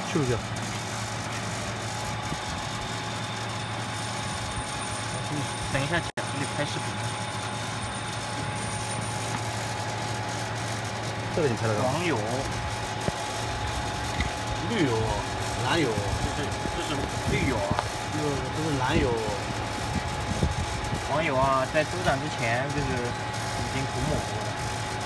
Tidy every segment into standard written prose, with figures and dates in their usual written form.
去不去？ 等一下，讲这里拍视频。 这个你拍得到？ 黄油、 绿油、蓝油， 这是绿油啊， 这是蓝油。 黄油啊，在生长之前就是已经涂抹过了。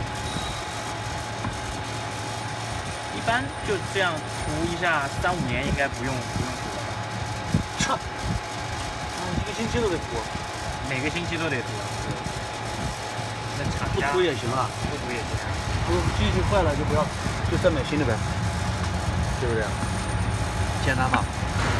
一般就这样涂一下，3、5年应该不用涂了吧？ 操！一个星期都得涂。 每个星期都得涂。那厂家不涂也行啊， 不涂也行啊。 如果机器坏了就不要，就再买新的呗，是不是？简单吧？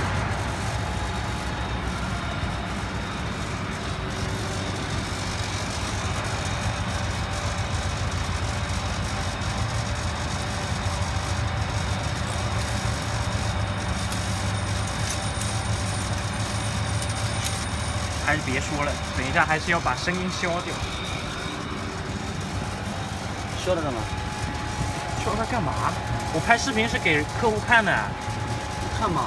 还是别说了，等一下还是要把声音消掉。 消它干嘛？ 消它干嘛？我拍视频是给客户看的。 看嘛。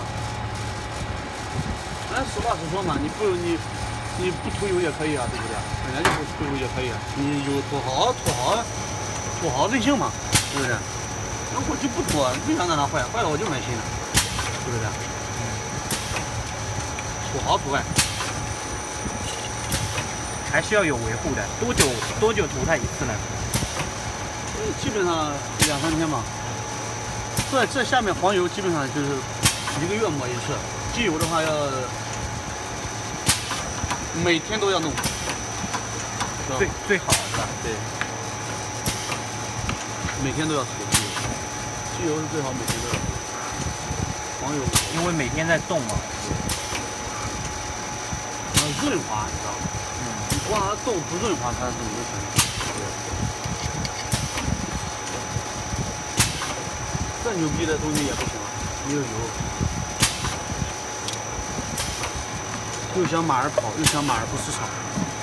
咱实话实说嘛，你不涂油也可以啊，对不对？本来就不涂油也可以啊。你有土豪任性嘛，是不是？那我就不涂，不想让它坏，坏了我就买新的，是不是？土豪除外。 还是要有维护的，多久涂它一次呢？ 基本上2、3天吧。这下面黄油基本上就是1个月抹一次，机油的话要每天都要弄。 最好是吧？ 对，每天都要涂机油，机油是最好每天都要涂。黄油因为每天在动嘛。 润滑，你知道吗？你光它动不润滑，它怎么行？再牛逼的东西也不行，没有油。又想马儿跑，又想马儿不吃草。